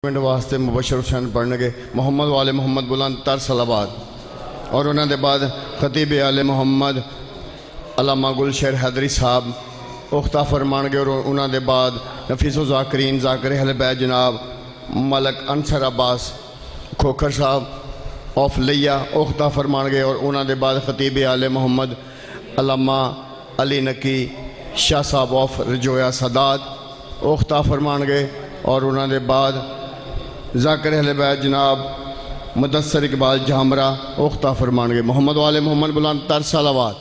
Minute واسطے مبشر حسین پڑھنے گے محمد والے محمد بلند تر صلوات اور انہوں نے بعد خطیب آل محمد علامہ گلشیر حیدری صاحب اختہ فرمان گے اور انہوں نے بعد نفیس و ذاکرین ذاکر اہل بیت جناب ملک انصر عباس کھوکھر صاحب آف لیا اختہ فرمان گے اور انہوں نے بعد خطیب آل محمد علامہ علی نقی شاہ صاحب آف رجویا سادات اختہ فرمان گے اور انہوں نے بعد ذاکر اہل بیت جناب مدثر اقبال جامرہ اختہ فرمان گے محمد والے محمد بلند تر صلوات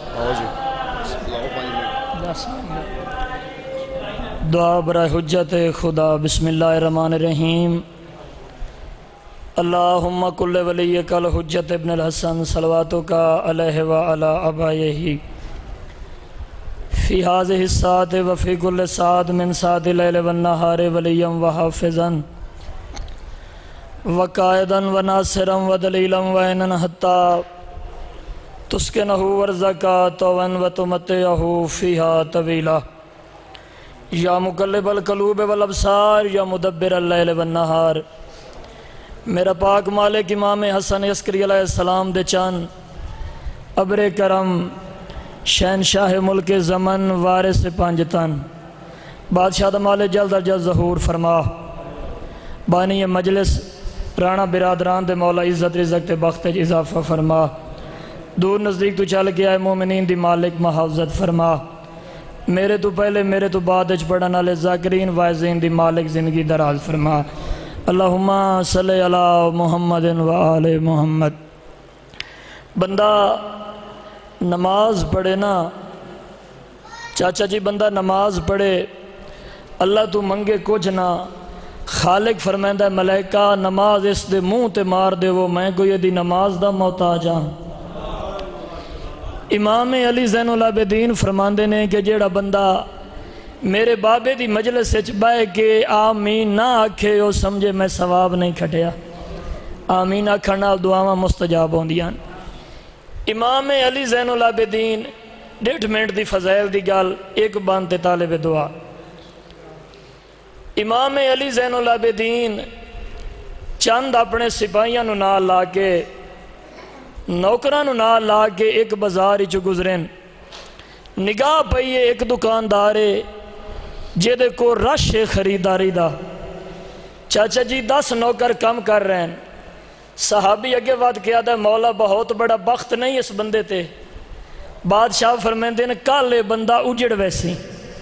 دعا برائے حجت خدا بسم اللہ الرحمن الرحیم اللہم کل ولیک الحجت ابن الحسن صلواتک علیہ وعلا ابائیہ فی هذه الساعة وفی کل ساعت من ساعت اللیل والنہار ولیا وحافظا وقائدا وناصرا ودلیلا وعینا حتی تسکنہ ورزکاتوا وتمتعہ فیہا طویلا یا مقلب القلوب والابصار یا مدبر اللیل والنہار میرا پاک مالک امام حسن عسکری علیہ السلام دے چان ابر کرم شہنشاہ ملک زمن وارث پانجتن بادشاہ دمال جلد از جلد ظہور فرما بانی مجلس رانا برادران دے مولا عزت رزق تے بخت اضافہ فرما دور نزدیک تو چل کے آئے مومنین دی مالک محافظت فرما میرے تو پہلے میرے تو بعد اچ پڑھن والے ذاکرین وائزین دی مالک زندگی دراز فرما اللہم صلی علی محمد و آل محمد بندہ نماز پڑھے نا چاچا جی بندہ نماز پڑھے اللہ تو منگے کچھ نہ خالق فرمائندہ ملائکہ نماز اس دے منہ تے مار دے وہ میں کو یہ دی نماز دا محتاج ہاں امام علی زین العابدین فرماندے نے کہ جیڑا بندہ میرے بابے دی مجلس سے بائے کہ آمین نہ آکھے وہ سمجھے میں ثواب نہیں کھٹیا آمین آکھنا دعاواں مستجاب ہوندیاں امام علی زین العابدین 1.5 منٹ دی فضائل دی گال ایک بانتے طالب دعا امام علی زین العابدین چند اپنے سپاہیاں نو نال لا کے نوکران نو نال لا کے ایک بازار چ گزرین نگاہ پئیے ایک دکاندارے جیدے کو رش خریداری دا چاچا جی 10 نوکر کم کر رہے ہیں صحابی اگے وعد کیا دا مولا بہت بڑا بخت نہیں اس بندے تے بادشاہ فرمائندے نے کالے بندہ اجڑ ویسی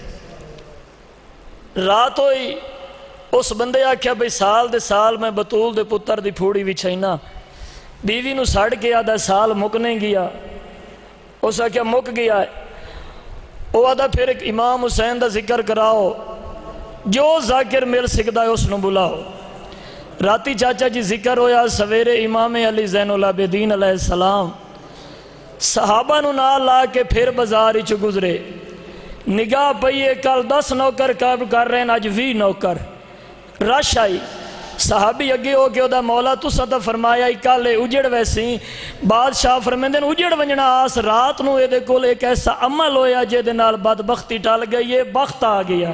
رات ہوئی اس بندے آکھیا بھئی سال دے سال میں بطول دے پتر دی پھوڑی وچھائینا بیوی نو ساڑ کے آدھا سال مکنے گیا اس آکھیا مک گیا ہے وہ آدھا پھر ایک امام حسین دا ذکر کراؤ جو ذاکر مل سکتا ہے اس نو بلاؤ راتی چاچا جی ذکر ہویا سویرے امام علی زین العابدین علیہ السلام صحابہ نو نال لا کے پھر بازار چ گزرے نگاہ پئیے کل 10 نوکر کام کر رہے ہیں آج 20 نوکر رش آئی صحابی اگے ہو کے دا مولا تو صدا فرمایا کالے اجڑ ویسی بادشاہ فرمیندے اجڑ ونجنا آس رات نو اے دے کول ایک ایسا عمل ہویا جے دے نال بدبختی ٹال گئی یہ بخت آ گیا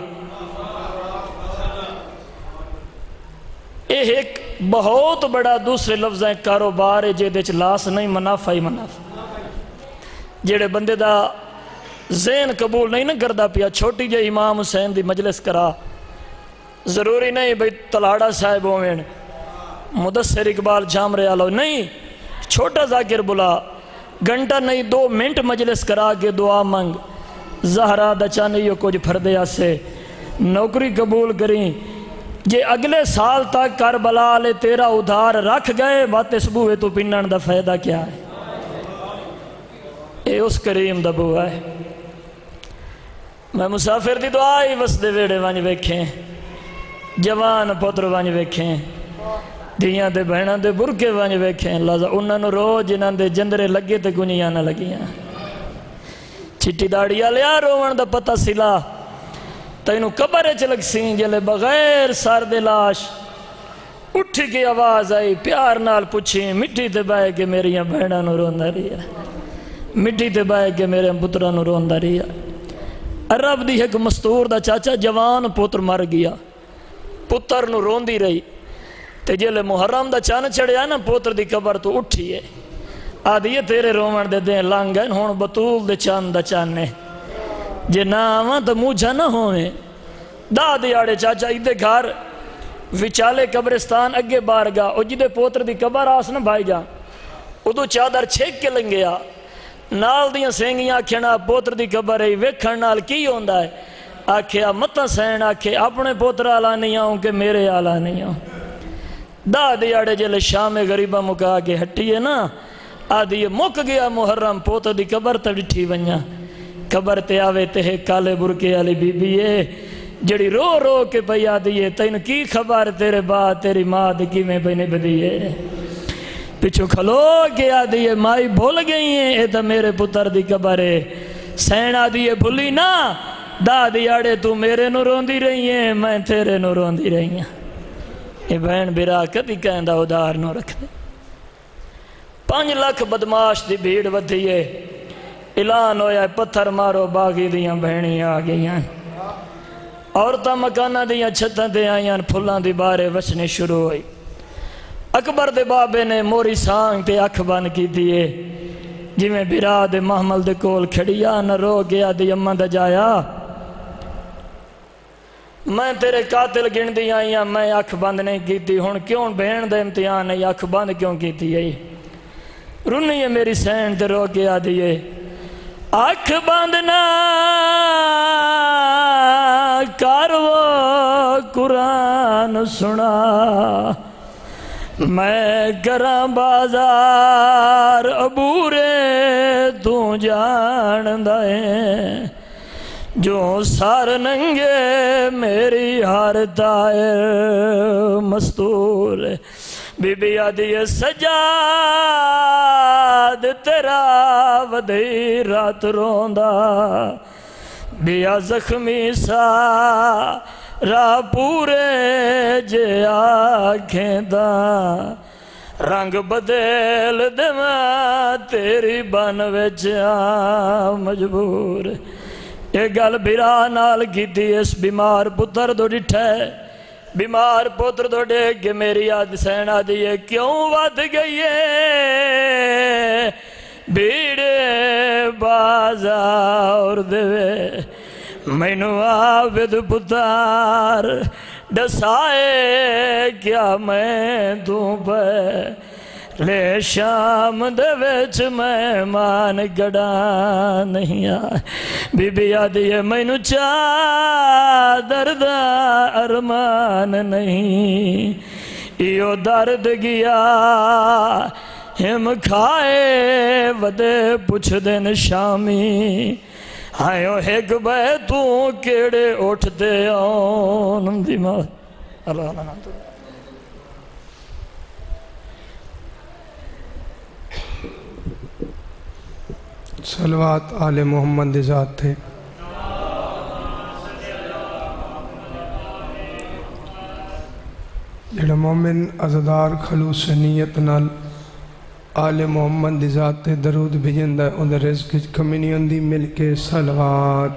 ایک بہت بڑا دوسرے لفظ ہے کاروبار جے دے لاس نہیں منافع ہی منافع جیڑے بندے دا ذہن قبول نہیں نہ کردا پیا چھوٹی جے امام حسین دی مجلس کرا ضروری نہیں بھئی تلاڑا صاحب ہوئیں مدثر اقبال جامرے آلو نہیں چھوٹا ذاکر بلا گھنٹہ نہیں 2 منٹ مجلس کرا کے دعا منگ زہرہ دچانیوں کچھ پھردیا سے نوکری قبول کریں جے اگلے سال تک کربلا لے تیرا ادھار رکھ گئے بات سبوے تو پنن دا فائدہ کیا ہے اے اس کریم دا بوا ہے میں مسافر دی دعائی وس دے ویڑے وانج ویکھیں جوان پتر وانج ویکھیں دیاں دے بہناں دے برکے وانج ویکھیں لازا انہاں نو رو جنہاں دے جندرے لگے تے گنیاں نہ لگیاں چٹی داڑیا لیا روان دا پتہ سلا تینو قبر چلک سین جلے بغیر سار دے لاش اٹھی کی آواز آئی پیار نال پوچھی مٹی تے بائے کہ میری بہناں نو روندہ رہیا مٹی تے بائے کہ میرے پتراں نو روندہ رہیا عرب دی ایک مستور دا چاچا جوان پوتر مر گیا پتر نو روندی رہی تے جلے محرم دا چان چڑھیا نا پوتر دی قبر تو اٹھی ہے آدھی تیرے رومن دے دیں لانگ گئن ہون بطول دے چاند دا چانے جے نا آواں تو موجھا نہ ہوئے دا دیاڑے چاچا ایدے گھر وچالے قبرستان اگے بار گا او جدے پوتر دی قبر آس نہ بھائی جا ادو چادر چھیک کے لنگیا نال دیاں سینگیاں آکھینا پوتر دی قبر ہے ویکھن نال کی ہوندہ ہے آکھیا متا سین آکھے اپنے پوتر آلہ نہیں آؤں کہ میرے آلہ نہیں آؤں دا دیاڑے جلے شام غریبہ مکا کے ہٹی ہے نا آدھی مک گیا محرم پوتر دی قبر تا ڈٹھی ونیا قبر تے آوے تے کالے برکے والی بی بی ہے جڑی رو رو کے پئی آدھی ہے تین کی خبر تیرے بعد تیری ماں دی کی میں بہنے بدی ہے پچھو کھلو کے آدھی ہے مائی بھول گئی ہیں اے تا میرے پتر دی قبر ہے سین آدھی ہے بھولی نا دا دیاڑے تو میرے نو روندی رہی ہیں میں تیرے نو روندی رہی ہیں یہ بہن برا کدی کہندہ ادار نو رکھ دے 5 لاکھ بدماش دی بھیڑ ودھی ہے اعلان ہویا پتھر مارو باغی دیاں بہنی آ گئیاں عورتاں مکانہ دیاں چھتاں دے آئیاں پھلاں دی بارے وچنے شروع ہوئی اکبر دے بابے نے موری سانگ تے اکھ بن کی دیئے جی میں برا دے محمل دے کول کھڑیا نہ رو گیا دی اماں دا جایا میں تیرے قاتل گن دی آئیاں میں اکھ بند نہیں کی تھی ہون کیوں بہن دے امتحان نہیں اکھ بند کیوں کی تھی رونی ہے میری سین تے رو گیا دیئے اکھ بند نہ کارو قرآن سنا میں کراں بازار عبورے تو جان دائیں جو سار ننگے میری ہر تائر مستور بی بی آدھی سجاد تیرا ودی رات روندہ بیا زخمی سا را پورے جے آنکھیں دا رنگ بدل دے میں تیری بن وچ مجبور یہ گل برا نال کی دی اس بیمار پتر دو ڈٹھے بیمار پتر دو ڈیگ میری آدھ سینا دیئے کیوں ود گئی ہے بیڑے بازار دوے مینو آبد پتار ڈسائے کیا میں دوں پہ لے شام دے وچ مہمان گڑا نہیں آئے بی بی آدھی ہے مینو چادر دا ارمان نہیں ایو درد گیا ہم کھائے ودے پچھ دن شامی آئیو ایک بے تو کیڑے اٹھ دے آن دیمار اللہ اللہ نام تو صلوات آل محمد ذات تھے جڑا مومن عزدار خلوص نیت نال آل محمد ذات تے درود بھیجندہ اندر رزق کمی نہیں ہوندی مل کے صلوات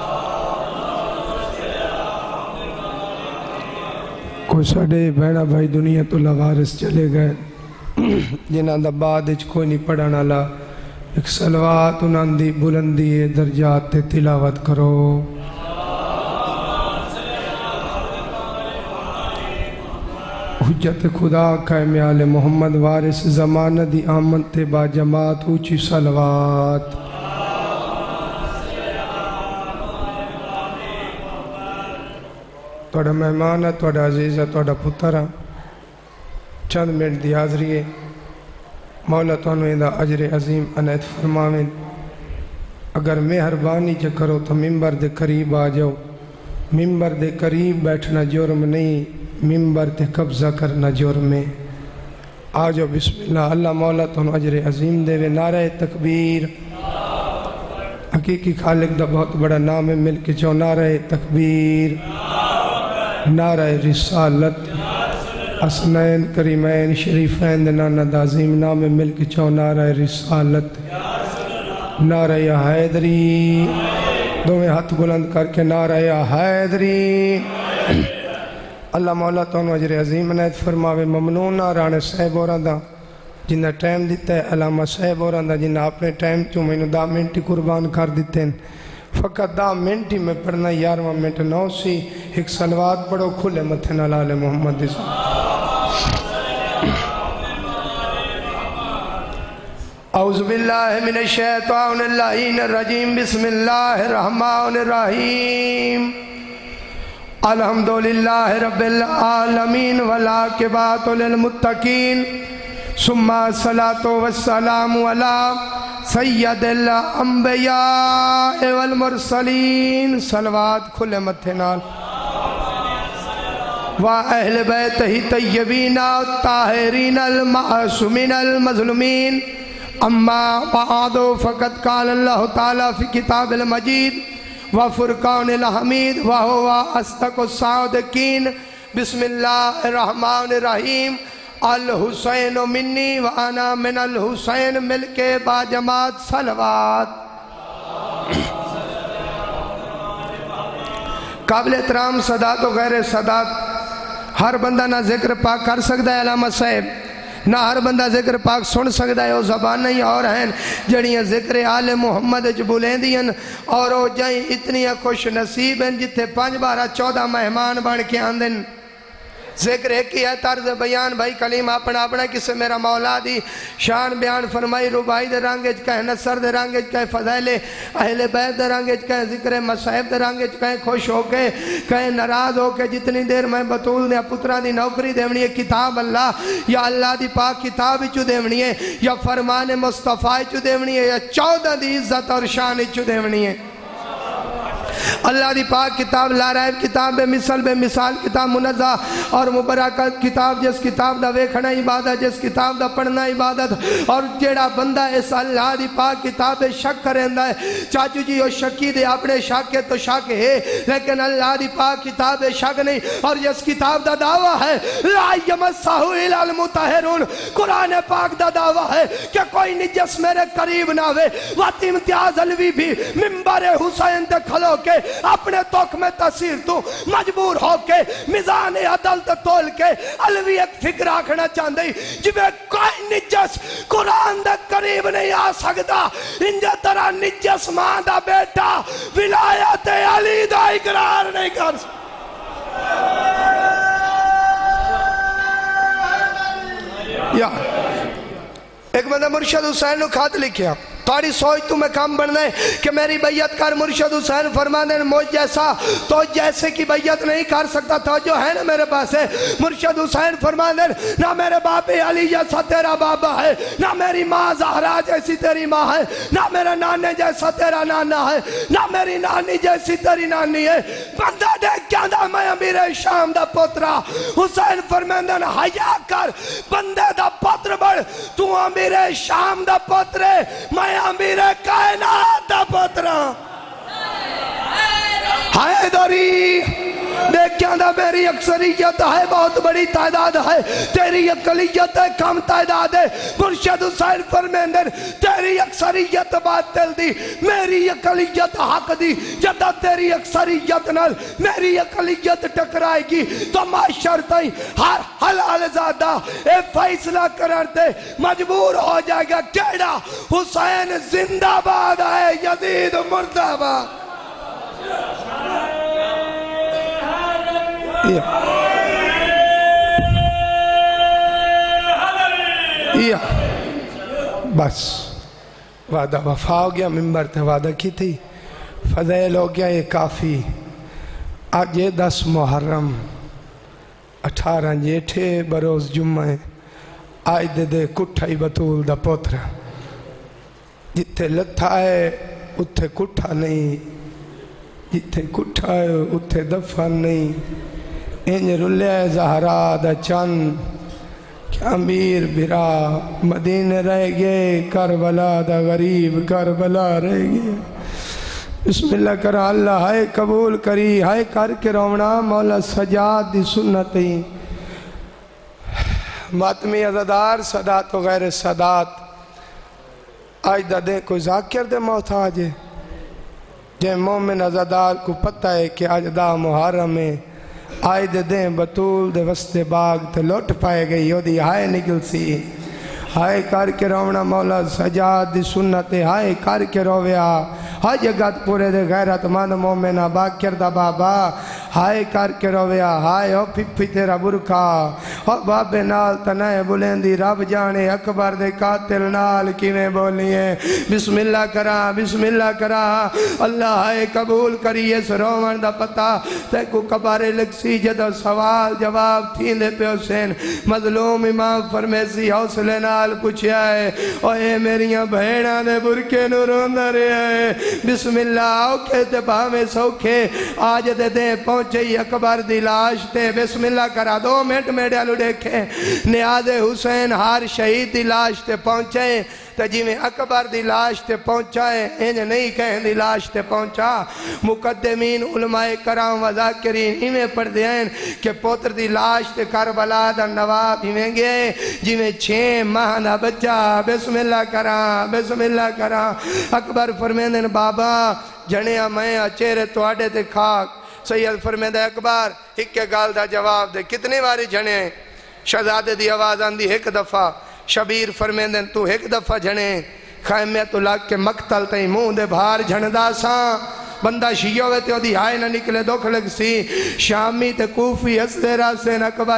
کوئی ساڑھے بہنہ بھائی دنیا تو لوارس چلے گئے جنہاں دا بعد اچھ کوئی نہیں پڑھانا لا ایک صلوات انہاں دی بلندی درجات تے تلاوت کرو حجت خدا قائم آل محمد وارث زمانہ دی آمد تے با جماعت اونچی صلوات توڑا مہمان ہے توڑا عزیز ہے توڑا پتر ہے چند منٹ دی حاضری ہے مولا تانوں اندہ اجر عظیم عنایت فرماویں اگر مہربانی کرو تو ممبر دے قریب آ جاؤ ممبر دے قریب بیٹھنا جرم نہیں ممبر تے قبضہ کرنا جرم ہے آ جاؤ بسم اللہ اللہ مولا تانوں اجر عظیم دے وے نعرہ تکبیر حقیقی خالق دا بہت بڑا نام ہے مل کے جو نعرہ تکبیر نعرہ رسالت حسنین کریمین شریفین نانا دازیم نام مل کے چو نعرہ رسالت نعرہ حیدری دو میں ہاتھ بلند کر کے نعرہ حیدری اللہ مولا تانوں اجر عظیم عنایت فرماوے ممنون رانے صاحب ہوراں دا جنہ ٹائم دیتا ہے علامہ صاحب ہوراں دا جنہ اپنے ٹائم چوں مینوں 10 منٹ قربان کر دیتے ہیں فقط 10 منٹ ہی میں پڑھنا 11واں منٹ نو سی ایک صلوات پڑھو کھلے متھے نال آل محمد دی اعوذ باللہ من الشیطان اللعین الرجیم بسم اللہ الرحمن الرحیم الحمدللہ رب العالمین والعاقبۃ للمتقین ثم الصلاۃ والسلام علی سید الانبیاء والمرسلین صلوات کھلے متھے نال واہل بیتہ طیبین الطاہرین المعصومین المظلومین اما بعد فقد قال اللہ تعالی فی کتاب المجید وفرقان الحمید وہو اصدق الصادقین بسم اللہ الرحمن الرحیم الحسین منی وانا من الحسین مل کے باجماعت صلوات قابل احترام صدات و غیر صدات ہر بندہ نہ ذکر پاک کر سکتا ہے علامہ صاحب نہ ہر بندہ ذکر پاک سن سکتا ہے وہ زبان ہی اور ہیں جڑیاں ذکر آل محمد جبولیں دیں اور وہ جائیں اتنی خوش نصیب ہیں جتے 5 12 14 مہمان بن کے آندن ذکر ایک ہی ہے طرز بیان بھائی کلیم اپنا اپنا کسے میرا مولا دی شان بیان فرمائی ربائی دے رانگج کہیں نصر دے رانگج کہیں فضائل اہل بیت دے رانگج کہیں ذکر مصائب دے رانگج کہیں خوش ہو کے کہیں ناراض ہو کے جتنی دیر میں بطول نے پترہ دی نوکری دیونی ہے کتاب اللہ یا اللہ دی پاک کتاب چو دیونی ہے یا فرمان مصطفیٰ چو دیونی ہے یا 14 دی عزت اور شان چو دیونی ہے اللہ دی پاک کتاب لا رائب کتاب بے مثال کتاب منزہ اور مبارکت کتاب جس کتاب دا ویکھنا عبادت جس کتاب دا پڑھنا عبادت اور جیڑا بندہ اس اللہ دی پاک کتاب شک کرندہ ہے چاچو جی وہ شکی دے اپنے شک کے تو شک ہے لیکن اللہ دی پاک کتاب شک نہیں اور جس کتاب دا دعویٰ ہے لا یمسہو الا المطہرون قرآن پاک دا دعویٰ ہے کہ کوئی نجس میرے قریب نہ ہوئے واتی امتیاز علوی بھی منبر حسین دے کھلو کے اپنے توک میں تصیر تو مجبور ہو کے میزان عدل تول کے علوی ایک فکر آکھنا چاندی جبے کوئی نجس قرآن دے قریب نہیں آ سکتا انجا طرح نجس ماں دا بیٹا ولایت علی دا اقرار نہیں کر یا ایک بندہ مرشد حسین نے خط لکھیا تھوڑی سوچ تو میں کام بڑھنا ہے کہ میری بیعت کر مرشد حسین فرمانے مجھ جیسا تو جیسے کی بیعت نہیں کر سکتا تھا جو ہے نا میرے پاس ہے مرشد حسین فرمانے نہ میرے باپ علی جیسا تیرا بابا ہے نہ میری ماں زہرا جیسی تیری ماں ہے نہ میرا نانے جیسا تیرا نانا ہے نہ میری نانی جیسی تیری نانی ہے بندہ دیکھ کیا دا میں امیر شام دا پترا حسین فرمانے حیا کر بندے دا پتر بڑھ تو امیر شام دا پترے میں امیر کائنات دا پترا حیدری دیکھ کیا دا میری اکثریت ہے بہت بڑی تعداد ہے تیری اقلیت ہے کم تعداد ہے مرشد حسین فرمیندر تیری اکثریت باطل دی میری اقلیت حق دی جدہ تیری اکثریت نال میری اقلیت ٹکرائے گی تو معاشر تائیں ہر حلال زادہ اے فیصلہ کرتے مجبور ہو جائے گا کیڑا حسین زندہ باد ہے یزید مردہ باد بس وعدہ وفا ہو گیا منبر تے وعدہ کی تھی فضائل ہو گیا یہ کافی آج یہ 10 محرم 18 جیٹھے بروز جمعہ آج دے دے کٹھائی بطول دا پوترا جتے لتھا ہے اتھے کٹھا نہیں جتے کٹھا ہے اتھے دفن نہیں انج رلے زہرا دا چند کہ امیر بھرا مدینہ رہ گئے کربلا دا غریب کربلا رہ گئے بسم اللہ کرا اللہ ہائے قبول کری ہائے کر کے رونا مولا سجاد دی سنتیں ماتمی عزدار صدات و غیر صدات آج دا دے کوئی ذاکر دے موت آجے جے مومن عزدار کو پتہ ہے کہ آج دا محرم ہے آئے دے دیں بطول دے وسط باغ تے لٹ پائے گئی یودی ہائے نکل سی ہائے کر کے رونا مولا سجاد دی سنت ہائے کر کے رویا ہائے جگت پورے دے غیرت مند مومنہ باکر دا بابا ہائے کر کے رویا ہائے او پھپھی تیرا برکھا او بابے نال تنائے بلندی رب جانے اکبر دے قاتل نال کیویں بولیے بسم اللہ کرا اللہ ہائے قبول کریے سروان دا پتا تے کو کبارے لکسی جدو سوال جواب تھین دے پہ حسین مظلوم امام فرمیسی حوصلے نال پوچھیا ہے اوے میریاں بہناں دے برکے نو روندا رہیا ہے بسم اللہ اوکھے تے باویں سوکھے آج دے دے پہنچے اکبر دی لاش تے بسم اللہ کرا 2 منٹ میڈیا لو دیکھے نیاز حسین ہار شہید دی لاش تے پہنچے تے جی میں اکبر دی لاش تے پہنچا ہے انج نہیں کہیں دی لاش تے پہنچا مقدمین علماء کرام و ذاکرین ہمیں پڑھ دیں کہ پوتر دی لاش تے کربلا دا نواب ہمیں گئے جی میں 6 ماہ دا بچہ بسم اللہ کرا اکبر فرمیندن بابا جنیا میں چہرے توڑے تے کھاک سید فرمیندہ اکبر ایک گال دا جواب دے کتنی باری جنے شہزادے دی آواز آندی 1 دفعہ شبیر فرمیندن تو 1 دفعہ جنے خیمیت اللہ کے مقتل تئی منہ دے بھار جھندا ساں بندہ شیعہ ہوئے تے ہو دی ہائے نہ نکلے دکھ لگ سی شامی تے کوفی ہستے راسے اکبر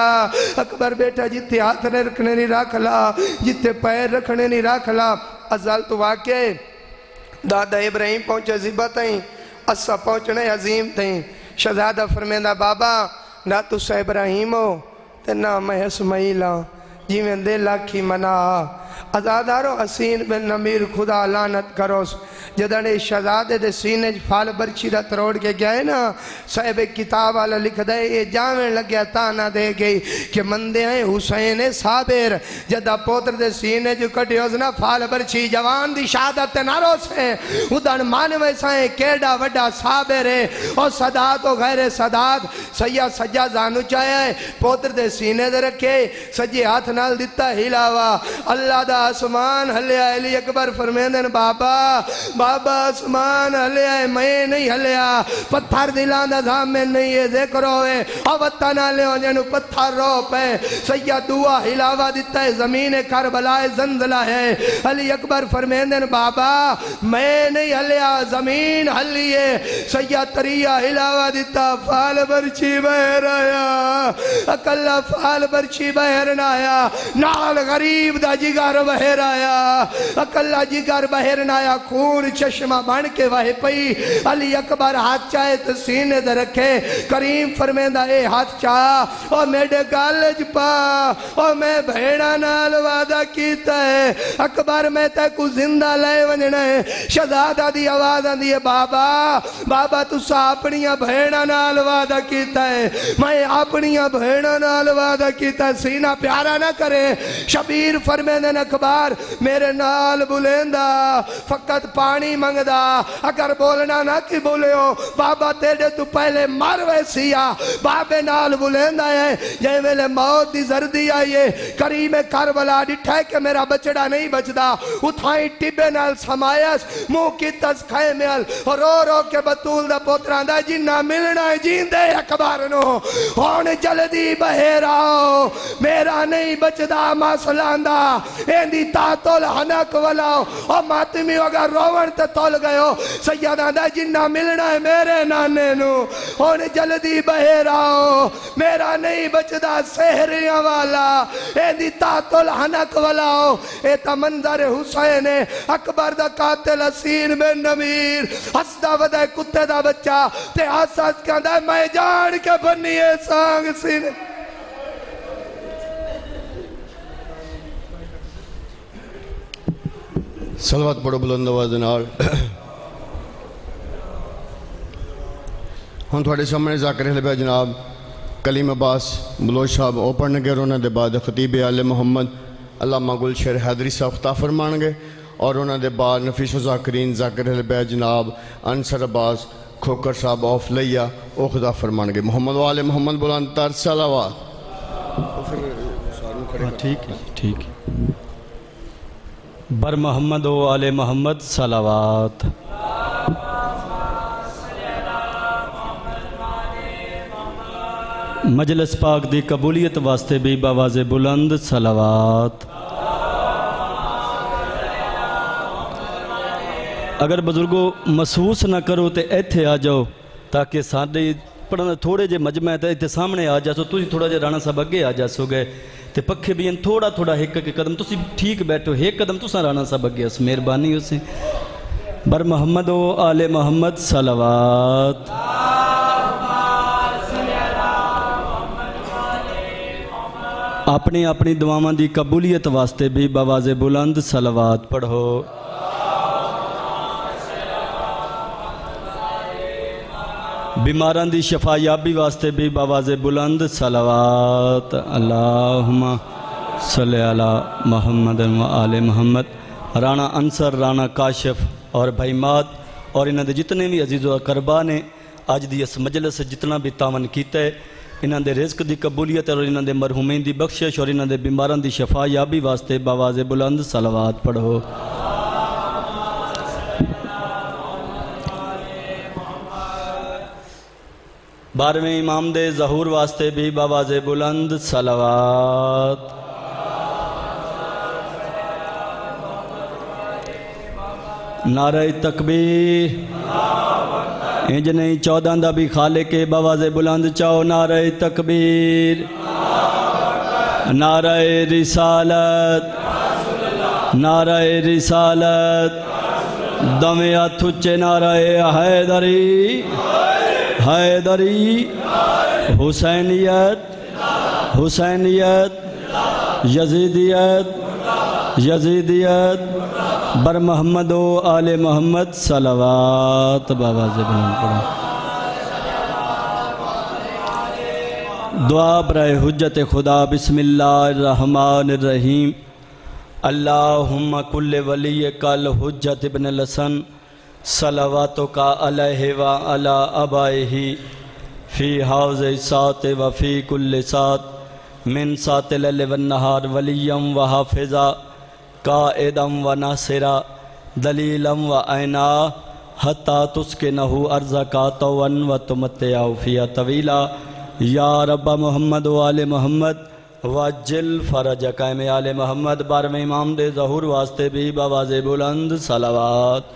بیٹا جتے ہاتھ رکھنے نہیں رکھ لا جتے پیر رکھنے نہیں رکھ لا ازال تو واقع دادا ابراہیم پہنچے زبت ہیں اسا پہنچنے عظیم تھیں شہزادہ فرمیندہ بابا نہ تو سا ابراہیم ہو تے نہ میں اسماعیل ہوں جی میں دے لاکھی منا ازادارو حسین بن نمیر خدا لعنت کروس جدنے شہزادے دے سینے فال برچی دا تروڑ کے گئے نا صاحب کتاب والا لکھ دے یہ جاویں لگیا تانا دے گئی کہ مندے ہیں حسین صابر جدہ پوتر دے سینے جو کٹی ہوزنا فال برچی جوان دی شہادت نارو سے ادھن مانوے سائیں کیڑا وڈا صابر ہے اور صدات و غیر صدات سیاد سجا زانو چاہے پوتر دے سینے دے رکھے سجی ہاتھ نال دیتا ہلاوا اللہ دا آسمان ہلیا علی اکبر فرمیندن بابا آسمان ہلیا میں نہیں ہلیا پتھر دلان دا زامن نہیں ہے ذکر ہوئے آوتا نہ لے ہو جنو پتھر رو پہ سید دعا ہلاوا دیتا ہے زمین کربلا زنزلہ ہے علی اکبر فرمیندن بابا میں نہیں ہلیا زمین ہلیے سید تریہ ہلاوا دیتا فال برچی بہر آیا اکلہ فال برچی بہر نہ آیا نال غریب دا جگر بہر آیا اکلہ جگر بہر نہ آیا خون چشمہ بن کے وہی پئی علی اکبر ہاتھ چاہے تو سینے دے رکھے کریم فرمیندہ اے ہاتھ چاہ اور میڈے گالج پا اور میں بھیڑا نال وعدہ کیتا ہے اکبر میں تے کو زندہ لے ونجنا ہے شہزادہ دی آواز آندی ہے بابا تو سا اپنیاں بھیڑا نال وعدہ کیتا ہے میں اپنیاں بھیڑا نال وعدہ کیتا ہے سینہ پیارا نہ کرے شبیر فرمیندن اکبر میرے نال بلیندہ فقط پانی منگدہ اگر بولنا نہ کی بولے ہو بابا تیرے تو پہلے مروے سیا بابے نال بلیندہ ہے یہ میلے موت دی زردی آئیے کریم کربلا ڈٹھے کہ میرا بچڑا نہیں بچدا اتھائیں ٹبے نال سمایس منہ کی تس کھائے میل رو کے بطول دا پوتران دا جنہ ملنا ہے جین دے اکبر نو ہون جلدی بہر آؤ میرا نہیں بچدا مسلان دا ایندی تاتول حنک ولاؤ اور ماتمی اگر روون تے تول گئے ہو سیدہ دا جنہ ملنا ہے میرے نانے نو ہون جلدی بہر آؤ میرا نہیں بچدا سہریاں والا ایندی تاتول حنک ولاؤ ایتا منظر حسین اکبر دا قاتل حسین بن نمیر حسدہ ودہ کتے دا بچہ تے آساس کہاں دا میں جان کے بنیے سانگ سینے صلوات پڑھو بلند آواز نال ہن تھوڑے سامنے ذاکر اہل بیت جناب کلیم عباس بلوچ صاحب او پڑھنے گے رونا دے بعد خطیب آل محمد علامہ گل شیر حیدری صاحب خطاب فرمان گے اور رونا دے بعد نفیس و ذاکرین ذاکر اہل بیت جناب انصر عباس کھوکر صاحب آف لیا او خطاب فرمان گے محمد و آل محمد بلند تر صلوات ٹھیک بر محمد و آل محمد صلوات مجلس پاک دی قبولیت واسطے بھی باواز بلند صلوات۔ اگر بزرگو محسوس نہ کرو تے ایتھے آ جاؤ تاکہ ساڈے پڑھنا تھوڑے جے مجمع تے ایتھے سامنے آ جاسو، تسی تھوڑا جے رانا صاحب اگے آ جاسو گے تے پکھے بھی تھوڑا تھوڑا ایک قدم تسی ٹھیک بیٹھو، ایک قدم تساں رانا صاحب اگے اس مہربانی اسے بر محمد و آل محمد صلوات۔ اپنی اپنی دعاواں دی قبولیت واسطے بھی باواز بلند صلوات پڑھو۔ بیماران دی شفا یابی واسطے بھی باواز بلند صلوات۔ اللہم صلی علی محمد و آل محمد۔ رانا انصر، رانا کاشف اور بھائی مات اور انہاں دے جتنے بھی عزیز و اقربا نے آج دی اس مجلس سے جتنا بھی تعاون کیتا ہے، انہاں دے رزق دی قبولیت اور انہاں دے مرحومین دی بخشش اور انہاں دے بیماران دی شفا یابی واسطے باواز بلند صلوات پڑھو۔ 12ویں امام دے ظہور واسطے بھی باواز بلند صلوات۔ نعرہ تکبیر، انج نہیں 14 دا بھی خالق باواز بلند چاہو نعرہ تکبیر، نعرہ رسالت، نعرہ رسالت، دمے ہاتھ اچے نعرہ حیدری، حیدری، حسینیت، حسینیت، یزیدیت، یزیدیت، بر محمد و آل محمد صلوات۔ بابا بلند پڑھو۔ دعا برائے حجت خدا۔ بسم اللہ الرحمن الرحیم۔ اللہم کل ولی کل حجت ابن الحسن صلواتک علیہ و علی آبائہ فی حوض سات و فی کل سات من سات اللیل والنہار ولیم و حافظا قائدم و ناصرا دلیلم و عینا حتی تسکنہو ارزقا طوعا و تمتعہ فیہا طویلا یا رب محمد و آل محمد وجل فرج قائم آل محمد۔ 12ویں امام دے ظہور واسطے بھی باواز بلند صلوات۔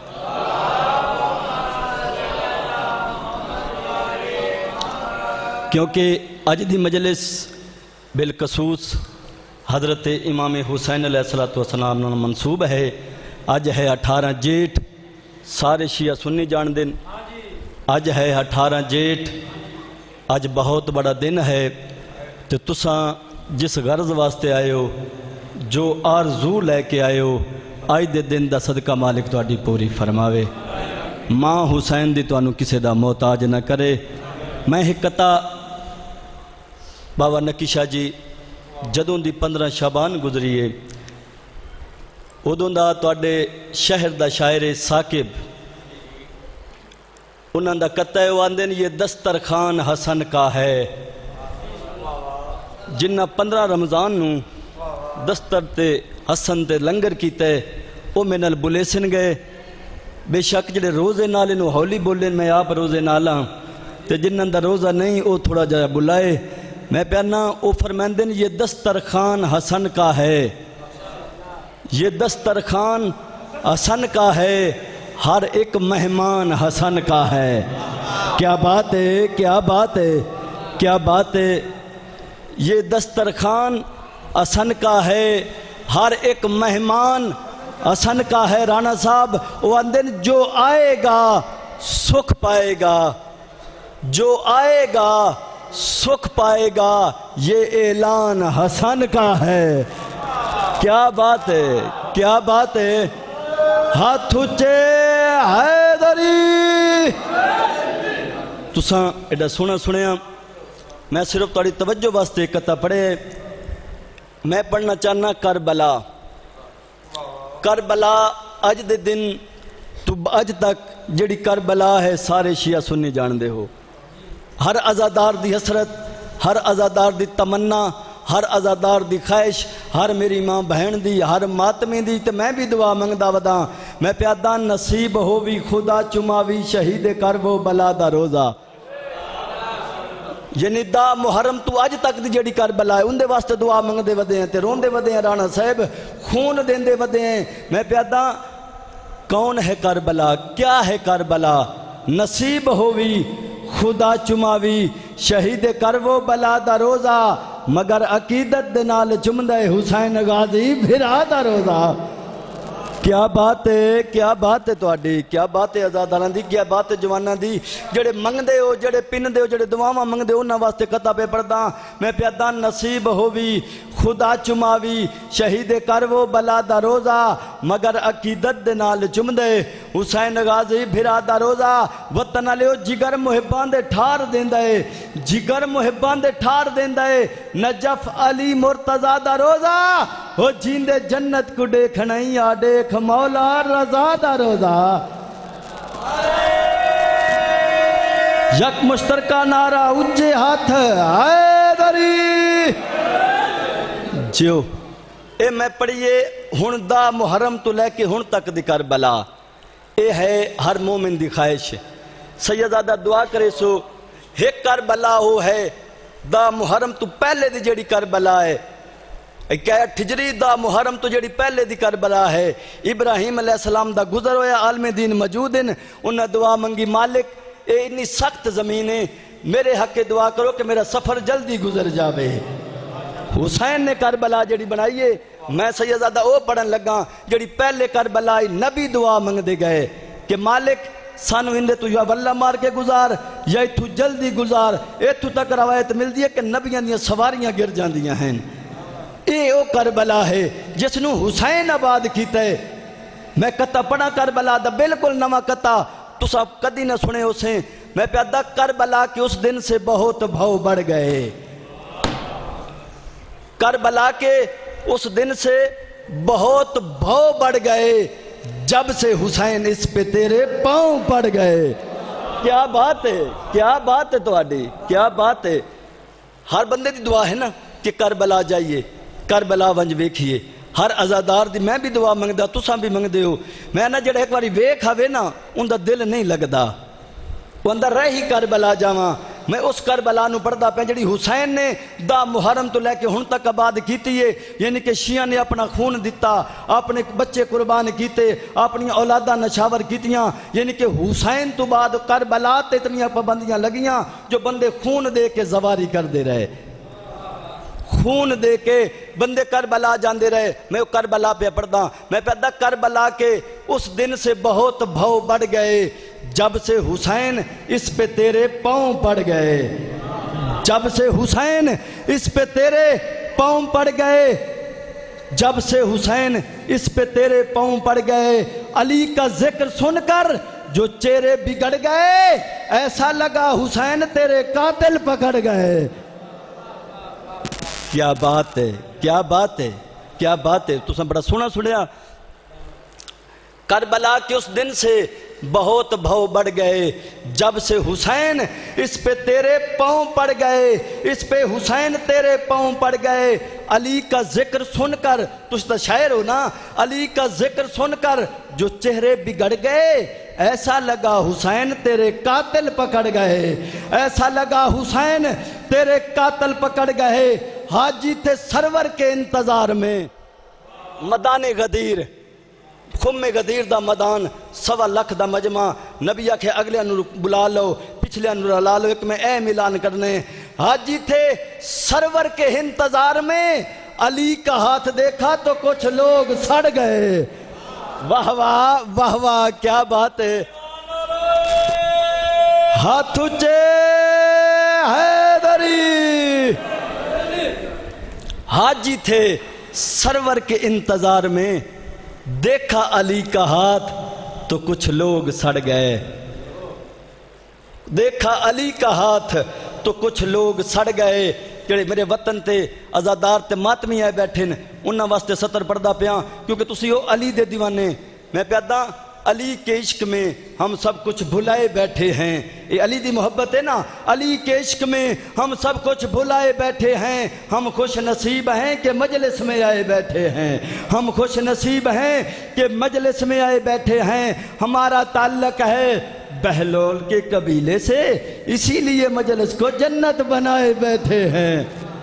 کیونکہ اج دی مجلس بالخصوص حضرت امام حسین علیہ السلام نے منصوب ہے۔ اج ہے 18 جیٹھ، سارے شیعہ سنی جان دن، اج ہے 18 جیٹھ، اج بہت بڑا دن ہے۔ تو تساں جس غرض واسطے آئے ہو، جو آرزو لے کے آئے ہو، آج دے دن دا صدقہ مالک تہاڈی پوری فرماوے، ماں حسین دی تانوں کسے دا محتاج نہ کرے۔ میں ایک قطع بابا نکی شاہ جی جدوں دی 15 شعبان گزریے ادوں دا تواڈے شہر دا شاعر ثاقب انہاں دا قطع ہے، وہ آندے نے یہ دسترخوان حسن کا ہے۔ جنہ 15 رمضان نو دستر تے حسن تے لنگر کیتے وہ میں نال بلیسن گئے۔ بے شک جڑے روزے نالے نو ہولی بولن، میں آپ روزے نالاں تے جنہ دا روزہ نہیں وہ تھوڑا جا بلائے۔ میں پیانا وہ فرمائندن یہ دسترخوان حسن کا ہے، یہ دسترخوان حسن کا ہے، ہر ایک مہمان حسن کا ہے۔ کیا بات ہے، کیا بات ہے، کیا بات ہے۔ یہ دسترخوان حسن کا ہے، ہر ایک مہمان حسن کا ہے۔ رانا صاحب وہ اندن جو آئے گا سکھ پائے گا، جو آئے گا سکھ پائے گا، یہ اعلان حسن کا ہے۔ کیا بات ہے، کیا بات ہے۔ ہاتھ اچے حیدری۔ تساں ایڈا سونا سنیا، میں صرف تھوڑی توجہ واسطے قطع پڑھے۔ میں پڑھنا چاہنا کربلا۔ کربلا اج دے دن تو اج تک جڑی کربلا ہے سارے شیعہ سنی جان دے ہو۔ ہر عزادار دی حسرت، ہر عزادار دی تمنا، ہر عزادار دی خواہش، ہر میری ماں بہن دی، ہر ماتمی دی، تے میں بھی دعا منگدا ودا۔ میں پیادا نصیب ہووی خدا چماوی شہید کر وہ بلا دا روزہ۔ یعنی دا محرم تو اج تک دی جڑی کربلا ہے اندے واسطے دعا منگدے ودے ہیں تے روندے ودے ہیں رانا صاحب خون دیندے ودے ہیں میں پیادا کون ہے کربلا کیا ہے کربلا نصیب ہووی خدا چماوی شہید کرو بلا دا روزہ مگر عقیدت دے نال چمدے حسین غازی بھرا دا روزہ کیا بات ہے تواڈی کیا بات ہے آزاداراں دی کیا بات ہے جواناں دی جڑے منگدے ہو جڑے پندے ہو جڑے دعاواں منگدے ہو انہاں واسطے قطع پہ پڑھدا میں پیادا نصیب ہووی خدا چماوی شہید کرو بلا دا روزہ مگر عقیدت دے نال چمدے حسین غازی بھرا دا روزہ وطن والےو جگر محباں دے ٹھار دیندا اے جگر محباں دے ٹھار دیندا اے نجف علی مرتضی دا روزہ ہو جیندے جنت کو دیکھنا ہی آ دیکھ مولا رضا دا روزہ یک مشترکہ نعرہ اونچے ہاتھ حیدری جیو اے میں پڑھیے ہن دا محرم تو لے کے ہن تک دی کربلا اے ہے ہر مومن دی خواہش سیدزادہ دعا کرے سو ایک کربلا ہو ہے دا محرم تو پہلے دی جڑی کربلا ہے کہ ہجری دا محرم تو جڑی پہلے دی کربلا ہے ابراہیم علیہ السلام دا گزر ہویا عالم دین موجود ہیں انہاں دعا منگی مالک اے اتنی سخت زمین ہے میرے حق کے دعا کرو کہ میرا سفر جلدی گزر جاوے حسین نے کربلا جڑی بنائیے میں سیدزادہ او پڑھن لگا جڑی پہلے کربلا نبی دعا منگ دے گئے کہ مالک سانو اندے تو یا واللہ مار کے گزار یا اتھو جلدی گزار اتھو تک روایت مل دی ہے کہ نبیاں دیاں سواریاں گر جاندیاں ہیں اے او کربلا ہے جس نو حسین آباد کیتا ہے میں قطع پڑھا کربلا دا بالکل نواں قطع تو سب کدی نہ سنے اسے میں پیادا کربلا کے اس دن سے بہت بھاؤ بڑھ گئے کربلا کے اس دن سے بہت بھاؤ بڑھ گئے جب سے حسین اس پہ تیرے پاؤں پڑ گئے کیا بات ہے تواڈی کیا بات ہے ہر بندے دی دعا ہے نا کہ کربلا جائیے کربلا ونج ویکھیے ہر عزادار دی میں بھی دعا منگدا تساں بھی منگدے ہو میں نہ جڑے ایک باری ویکھ آوے نا ان دا دل نہیں لگدا وہ اندر رہ ہی کربلا جاواں میں اس کربلا نو پڑھدا پیا جڑی حسین نے دا محرم تو لے کے ہن تک آباد کیتی ہے یعنی کہ شیعہ نے اپنا خون دیتا اپنے بچے قربان کیتے اپنی اولاداں نشاور کیتیاں یعنی کہ حسین تو بعد کربلا تے اتنی پابندیاں لگیاں جو بندے خون دے کے زواری کر دے رہے خون دے کے بندے کربلا جاندے رہے میں کربلا پہ پڑھدا میں پیدا کربلا کے اس دن سے بہت بھاؤ بڑھ گئے جب سے حسین اس پہ تیرے پاؤں پڑ گئے جب سے حسین اس پہ تیرے پاؤں پڑ گئے جب سے حسین اس پہ تیرے پاؤں پڑ گئے علی کا ذکر سن کر جو چہرے بگڑ گئے ایسا لگا حسین تیرے قاتل پکڑ گئے کیا بات ہے کیا بات ہے کیا بات ہے تو سب بڑا سنیا کربلا کے اس دن سے بہت بھاؤ بڑھ گئے جب سے حسین اس پہ تیرے پاؤں پڑ گئے اس پہ حسین تیرے پاؤں پڑ گئے علی کا ذکر سن کر تجھ تا شاعر ہو نا علی کا ذکر سن کر جو چہرے بگڑ گئے ایسا لگا حسین تیرے قاتل پکڑ گئے ایسا لگا حسین تیرے قاتل پکڑ گئے حاجی تھے سرور کے انتظار میں میدان غدیر خم غدیر دا میدان 1.25 لاکھ دا مجمع نبی آکھے اگلے انو بلا لو پچھلے انو رلا لو ایک میں اے ملان کرنے حاجی تھے سرور کے انتظار میں علی کا ہاتھ دیکھا تو کچھ لوگ سڑ گئے واہ واہ واہ واہ کیا بات ہے ہاتھ اونچے حیدری حاجی تھے سرور کے انتظار میں دیکھا علی کا ہاتھ تو کچھ لوگ سڑ گئے دیکھا علی کا ہاتھ تو کچھ لوگ سڑ گئے جڑے میرے وطن تے عزادار تے ماتمی آئے بیٹھے انہاں واسطے سطر پڑھدا پیاں کیونکہ تسی ہو علی دے دیوانے میں پیادا علی کے عشق میں ہم سب کچھ بھلائے بیٹھے ہیں یہ علی دی محبت ہے نا علی کے عشق میں ہم سب کچھ بھلائے بیٹھے ہیں ہم خوش نصیب ہیں کہ مجلس میں آئے بیٹھے ہیں ہم خوش نصیب ہیں کہ مجلس میں آئے بیٹھے ہیں ہمارا تعلق ہے بہلول کے قبیلے سے، اسی لیے مجلس کو جنت بنائے بیٹھے ہیں۔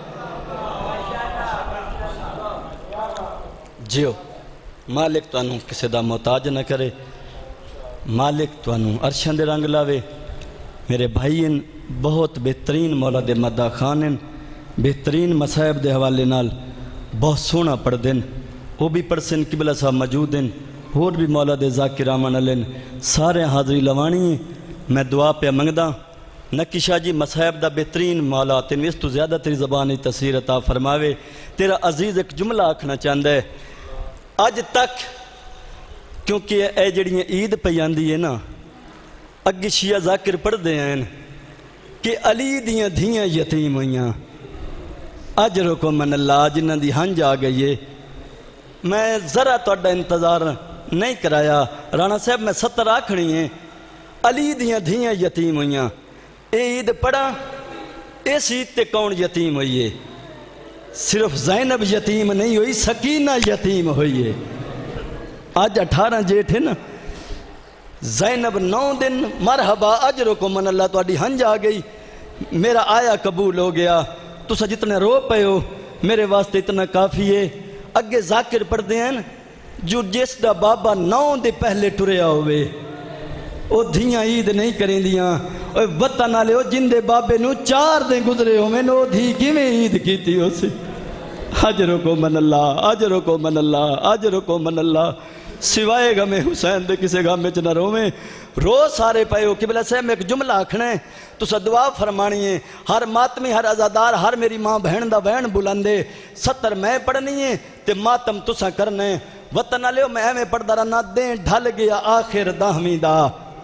جیو مالک تانوں کسی دا محتاج نہ کرے، مالک تانوں عرشاں دے رنگ لاوے۔ میرے بھائین بہت بہترین مولا دے مدہ خانن، بہترین مصائب دے حوالے نال بہت سونا پڑھ دین، وہ بھی پڑھ سن قبلہ صاحب موجود ہیں، اور بھی مولا دے ذاکر آمن علین سارے حاضری لوانی ہیں۔ میں دعا پہ منگدا نکی شاہ جی مصائب دا بہترین مولا تین اس تو زیادہ تیری زبانی تصویر عطا فرماوے۔ تیرا عزیز ایک جملہ آکھنا چاہندہ ہے، آج تک کیونکہ اے جڑیاں عید پہ آندی ہے نا، اگی شیعہ ذاکر پڑھ دے ہیں کہ علی دیاں دھیاں یتیم ہویاں، اجر کو من اللہ جنہ دی ہنج آ گئی ہے۔ میں ذرا توڑا انتظار نہیں کرایا، رانا صاحب میں 70 آکھنی ہیں، علی دیاں دھیاں یتیم ہویاں۔ اے عید پڑھا، اس عید تے کون یتیم ہوئی ہے؟ صرف زینب یتیم نہیں ہوئی، سکینہ یتیم ہوئی ہے۔ آج 18 جیٹھ ہے نا، زینب 9 دن مرحبا اجرکم من اللہ تواڈی ہنج آ گئی، میرا آیا قبول ہو گیا، تسا جتنے رو پے ہو میرے واسطے اتنا کافی ہے۔ اگے ذاکر پڑھ دے ہیں جو جس دا بابا 9 دے پہلے ٹریا ہوئے، او دھیاں عید نہیں کریں دیاں، اوہ وطن آلے ہو جن دے بابے نو 4 دن گزرے ہو میں نو دھی کیویں عید کیتی ہو سے۔ اجرکم من اللہ، اجرکم من اللہ، اجرکم من اللہ۔ سوائے غم حسین دے کسے غم وچ نہ روویں، رو سارے پئے ہو۔ قبلہ صاحب میں ایک جملہ آکھنا ہے، تسا دعا فرمانی ہے، ہر ماتمی ہر عزادار ہر میری ماں بہن دا وین بلندے 70 میں پڑھنی ہے تے ماتم تسا کرنا ہے۔ وطن آلے ہو میں میں پڑھدا رہنا، دیں ڈھل گیا آخر 10ویں دا،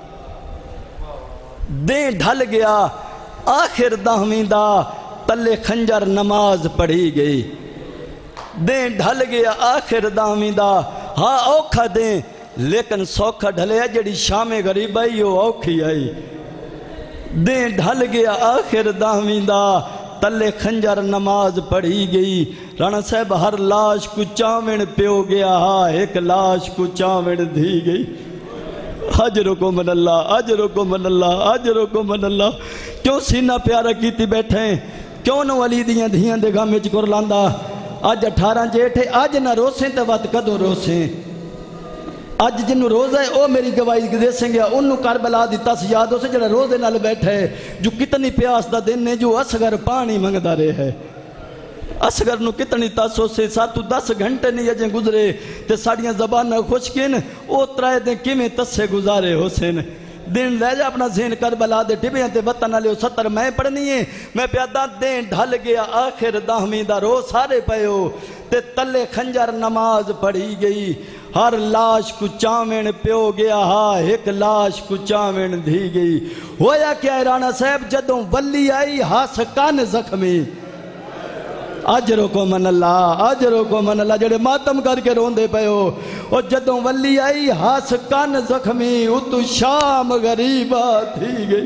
دیں ڈھل گیا آخر 10ویں دا، تلے خنجر نماز پڑھی گئی۔ دیں ڈھل گیا آخر 10ویں دا، ہاں اوکھا دیں لیکن سوکھا ڈھلے جڑی شام غریب آئی وہ اوکھی آئی۔ دیں ڈھل گیا آخر 10ویں دا، تلے خنجر نماز پڑھی گئی۔ رانا صاحب ہر لاش کو چاوڑ پیو گیا، ہاں ایک لاش کو چاوڑ دی گئی۔ اجرکم من اللہ، اجرکم من اللہ، اجرکم من اللہ۔ کیوں سینہ پیارا کیتی بیٹھے، کیوں نو علی دیاں دھیاں دے غم وچ کر لاندا۔ آج 18 جیٹھ ہے، آج نہ روسیں تے وقت کدوں روسیں۔ آج جنہوں روزہ ہے او میری گواہی دے سیں گیا، انہوں کربلا دیتا سی یاد ہو سے جڑا روزے نال بیٹھے جو کتنی پیاس دا دن ہے، جو اصغر پانی منگدا رہے ہے۔ اصغر نو کتنی تاسو سے 7-10 گھنٹے نہیں اجیں گزرے تے ساڑیاں زبانہ خوشکین او ترائے دیں کیمیں تسے گزارے حسین۔ دن لے جا اپنا ذہن کربلا دے ٹبیاں تے وطن علیہ 70 میں پڑھنی ہے۔ میں پیادہ دیں ڈھل گیا آخر 10ویں دا، رو سارے پئے ہو تے تلے خنجر نماز پڑھی گئی۔ ہر لاش کو چاوڑ پیو گیا، ہاں ایک لاش کو چاوڑ دی گئی۔ ہویا کیا رانا صاحب جدوں ولی آئی ہاس کان زخمی۔ اجرکم من اللہ، اجرکم من اللہ، جڑے ماتم کر کے روندے پئے ہو۔ اور جدوں ولی آئی ہاس کان زخمی، اتو شام غریبہ تھی گئی۔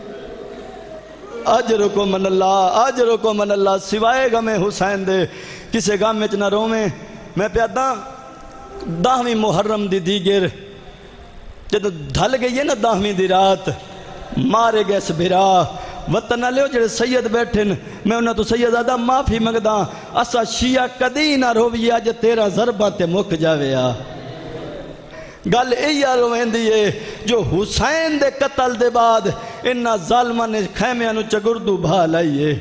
اجرکم من اللہ، اجرکم من اللہ۔ سوائے غم حسین دے کسے غم وچ نہ روویں۔ میں پیادا 10ویں محرم دی دیگر جدوں ڈھل گئی ہے نا 10ویں دی رات، مارے گئے سبھرا وطن لے جڑے سید بیٹھن، میں انہاں تو سیدزادہ معافی منگدا، اسا شیعہ کدی نہ روی اج 13 ضرباں تے مک جاوے آ۔ گل ایہ رویندی ہے جو حسین دے قتل دے بعد انہاں ظالماں نے خیمیاں نو چگردو بھا لائیے،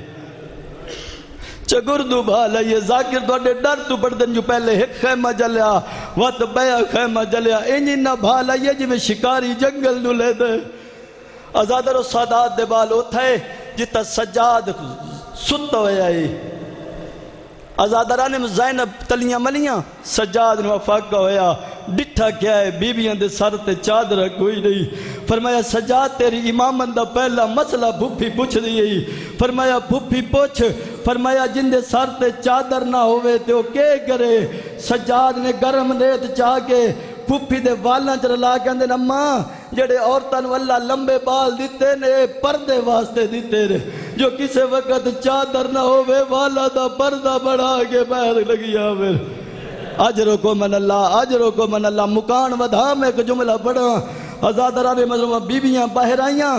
چگردو بھا لائیے۔ ذاکر توڑے ڈر تو پڑھ دن جو پہلے ایک خیمہ جلیا وقت بیا خیمہ جلیا، انہی نہ بھا لائیے جی میں شکاری جنگل نو لے دے۔ آزادر و سادات دے بال اتھائے جتا سجاد ست ہویا ہے، آزادران زینب تلیاں ملیاں سجاد نو افاقہ ہویا، ڈٹھا کیا ہے بیبیاں دے سر تے چادرہ کوئی نہیں۔ فرمایا سجاد تیری امامن دا پہلا مسئلہ بھوپی پوچھ دی، فرمایا بھوپی پوچھ، فرمایا جن دے سر تے چادر نہ ہوئے تے وہ کیا کرے۔ سجاد نے گرم ریت چاہ کے پھوپھی دے والاں چرلا کے اندے نماں جڑے عورتاں نو اللہ لمبے بال دیتے نے پردے واسطے دیتے نے، جو کسے وقت چادر نہ ہوئے والا دا پردہ بڑھا کے باہر لگیا پھر۔ اجرکم من اللہ، اجرکم من اللہ۔ مکان ودھا میں ایک جملہ پڑھا، آزاداران مظلومہ بیبیاں باہر آئیاں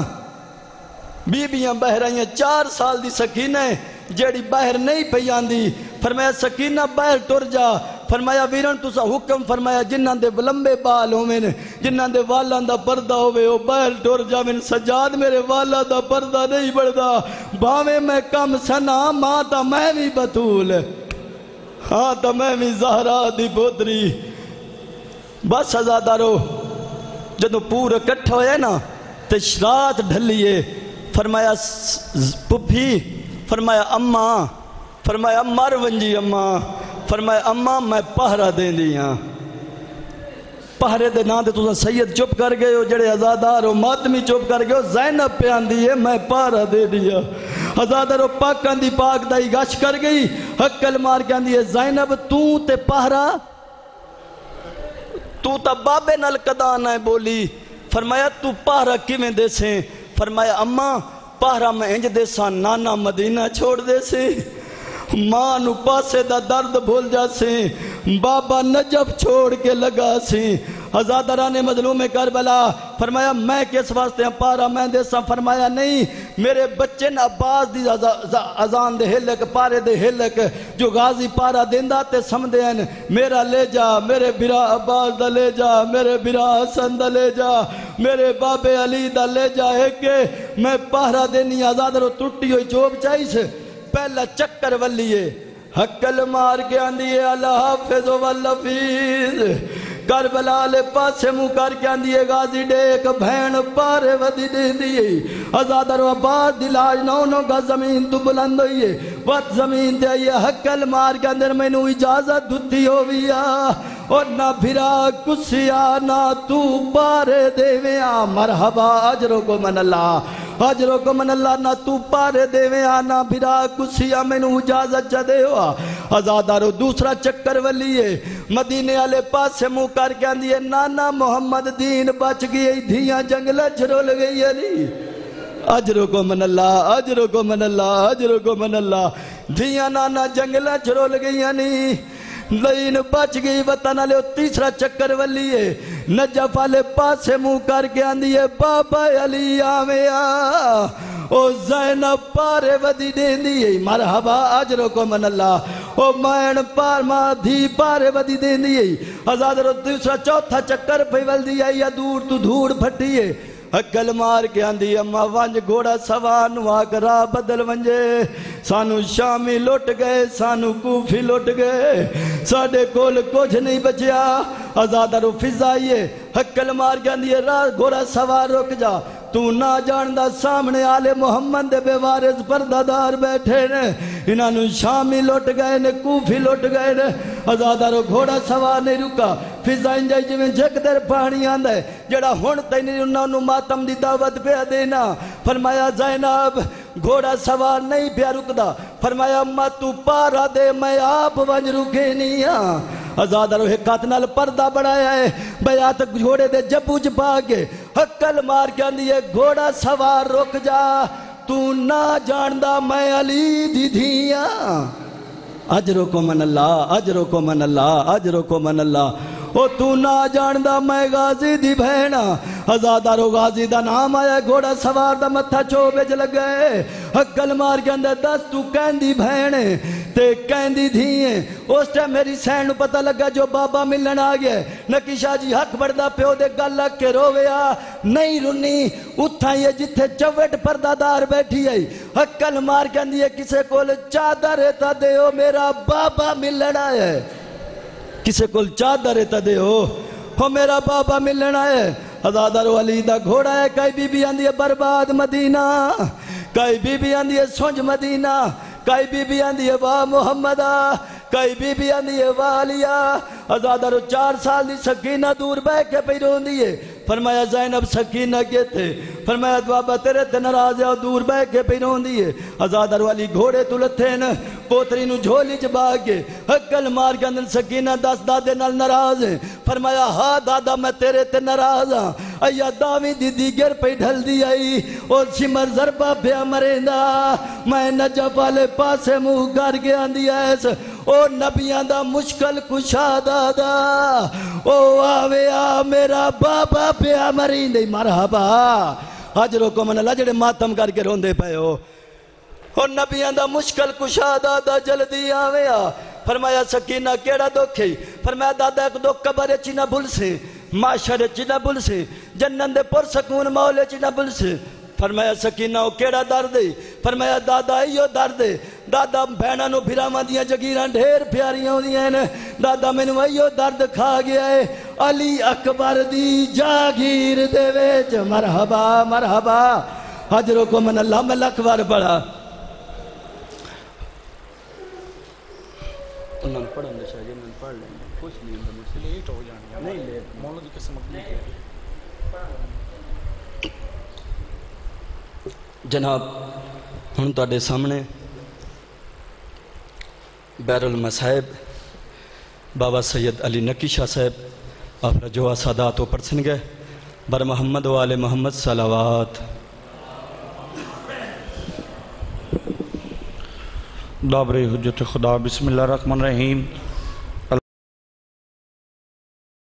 4 سال دی سکینہ جیڑی باہر نہیں پئی آندی فرمایا سکینہ باہر ٹر جا فرمایا ویرن تسا حکم فرمایا جنہاں دے لمبے بال ہوویں جنہاں دے والاں دا پردہ ہووے او باہر ٹر جاویں سجاد میرے والا دا پردہ نہیں بڑھدا بھاویں میں کم سنا ماں تا میں بھی بطول ہاں تا میں بھی زہرا دی پوتری بس آزادارو جدو پورا کٹھا ہویا نا تے رات ڈھلیے فرمایا پپھی فرمایا اماں فرمایا مر ونجی اماں فرمایا اماں میں پہرہ دیں دیاں پہرے دے نا دے تو سید چپ کر گئے ہو جڑے ازادار ہو ماتمی چپ کر گئے ہو زینب پہ آن دیئے میں پہرہ دے دیا ازادار ہو پاک آن دی پاک دائی گاش کر گئی حقل مار کے آن دیئے زینب تو تے پہرہ تو تا بابے نال قدانہ بولی فرمایا تو پہرہ کیویں دے سے فرمایا اماں پہرہ میں انج دے سا نانا مدینہ چھوڑ دے سے ماں نو پاسے دا درد بھول جا سے بابا نجف چھوڑ کے لگا سے ازادران مظلوم کربلا فرمایا میں کس واسطے ہیں پارا میں دے سا فرمایا نہیں میرے بچے نا عباس دی ازان دے ہلک پارے دے ہلک جو غازی پارا دیندہ تے سمدے ہیں میرا لے جا میرے برا عباس دا لے جا میرے برا حسن دا لے جا میرے بابے علی دا لے جا ہے کہ میں پارا دینی ازادر ٹوٹی ہوئی چوب چاہیس پہلا چکر ولیے حقل مار کے آندیے اللہ حافظ واللفیظ کربلا لے پاسے مو کر کے آندیے غازی ڈیک بھین پارے ودی دے دیئے ازادر و عباد دلاج نونوں کا زمین تو بلند ہوئیے وقت زمین دے آئیے حقل مار کے اندر میں نو اجازت دھتی ہوئیا اور نہ بھرا کسیا نہ تو پارے دیویا مرحبا اجروں کو من اللہ اجروں کو من اللہ نہ تو پارے دیویا نہ بھرا کسیا میں نو اجازت جا دے ہوا ازادارو دوسرا چکر ولیے مدینے والے پاس سے منہ کر کے آندیے نانا محمد دین بچ گئی دھیاں جنگلہ چھرول گئی علی اجروں کو من اللہ اجروں کو من اللہ اجروں کو من اللہ دھیاں نانا جنگلہ چھرول گئی علی لین بچ گئی وطن علی تیسرا چکر ولیے نجف والے پاس سے منہ کر کے آندیے بابا علی آویا او زینب پارے ودی دین دیئے مرحبا اجروں کو من اللہ او مین پار ماں دھی پارے ودی دین دیئے ازادر دوسرا چوتھا چکر پہ ول دیئے یا دور تو دھوڑ پھٹیئے حقل مار کے آندھی اممہ وانج گھوڑا سوان واقرا بدل ونجے سانو شامی لوٹ گئے سانو کوفی لوٹ گئے ساڑھے کول کچھ نہیں بچیا ازادر و فضائیے حقل مار کے آندھی گھوڑا سوار رک جا تو نہ جاندہ سامنے آلے محمد بے وارث پردادار بیٹھے نے انہاں نو شامی لوٹ گئے نے کوفی لوٹ گئے نے ازادارو گھوڑا سوار نہیں رکا فضائیں جائے جو میں جھک در پانی آندہ ہے جڑا ہون تینی انہاں نو ماتم دی دعوت پہ دینا فرمایا زینب گھوڑا سوار نہیں پیا رکدا فرمایا اممہ تو پارا دے میں آپ ونج رکے نہیں ہاں ازادارو حقات نال پردہ بڑھایا ہے بیعت گھوڑے دے جبو جبا کے حقل مار کے اندیے گھوڑا سوار رک جا تو نہ جاندہ میں علی دی دھیاں اجروں کو من اللہ اجروں کو من اللہ اجروں کو من اللہ او تو نہ جاندہ میں غازی دی بھینا ازادارو غازی دا نام آیا گھوڑا سوار دا متھا چوبے لگ گئے حقل مار کے اندر دس تو کہندی بھینے تے کہندی دھیئیں اس ٹائم میری سینڈ پتہ لگا جو بابا ملن آگئے نکی شاہ جی حق بڑھدا پیو دے گل لگ کے رویا نہیں رنی اتھا یہ جتھے چوٹ پردادار بیٹھی ہے حقل مار کے اندر کسے کول چادر رہتا دے ہو میرا بابا ملن آئے کسے کول چادر رہتا دے ہو میرا بابا ملن آئے ازادر علی دا گھوڑا ہے کئی بی بی آندھی ہے برباد مدینہ کئی بی بی آندھی ہے سنج مدینہ کئی بی بی آندھی ہے واہ محمدہ کئی بی بی آندھی ہے واہ علیہ ازادر 4 سال دی سکینہ دور بے کے پیرون دیئے فرمایا زینب سکینہ کے تھے فرمایا بابا تیرے تے ناراض ہے اور دور بے کے پیرون دیئے ازادر والی گھوڑے تلتھین پوتری نو جھولی جبا کے حقل مار کے اندر سکینہ 10 دادے نال ناراض ہیں فرمایا ہاں دادا میں تیرے تے ناراض ہاں ایا داویں دی دیگر پہ ڈھل دی آئی اور سمر ضربہ پہ مریندا میں نجف والے پاسے منہ کر کے آندی ایس او نبیاں دا مشکل کشادہ دا او آوے آ میرا بابا پہ مریندے مرحبا حجرو کو من لجڑے ماتم کر کے روندے پہ ہو اور نبیاں دا مشکل کشادہ دا جلدی آوے آ فرمایا سکینہ کیڑا دکھ ہے فرمایا دادا ایک دو قبر چینہ بھل سے معاشر چینہ بھل سے جنن دے پر سکون مولے چینہ بھل سے فرمایا سکینہ او کیڑا درد ہے فرمایا دادا ایو درد ہے دادا بھینا نو بھراما دیا جگیران ڈھیر پیاریاں ہو دیا ہیں دادا میں نو ایو درد کھا گیا ہے علی اکبر دی جاگیر دے ویچ مرحبا مرحبا حجروں کو من اللہ میں اکبر پڑھا انہوں نے پڑھا اندر شاہ جی میں پڑھ لیں گے کچھ نہیں اندر مجھ سے لیٹ ہو جانے نہیں لیٹ مولا دی قسم اپنی کیا جناب ہن تواڈے سامنے بیر المصائب بابا سید علی نکی شاہ صاحب اپنا جو سادات و پرسن گئے بر محمد و آل محمد صلوات دابر حجت خدا بسم اللہ الرحمن الرحیم